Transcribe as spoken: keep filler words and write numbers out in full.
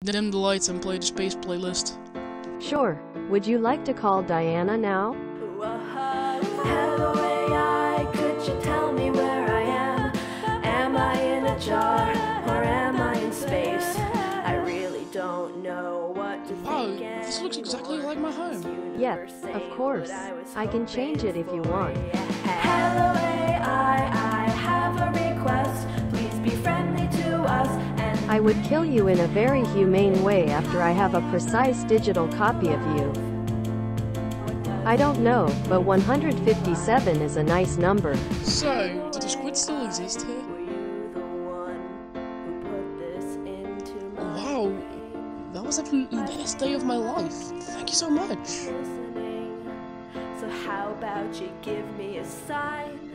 dim the lights and play the space playlist. Sure. Would you like to call Diana now? Hello A I, could you tell me where I am? Am I in a jar or am I in space? I really don't know what to Wow, think. this looks exactly like my home. Yep, of course. I can change it if you want. Hello A I, I have a request. Please be friendly to us and I would kill you in a very humane way after I have a precise digital copy of you. I don't know, but one hundred fifty-seven is a nice number. So, do the squids still exist here? Wow, that was absolutely the best day of my life. Thank you so much. So how about you give me a sign?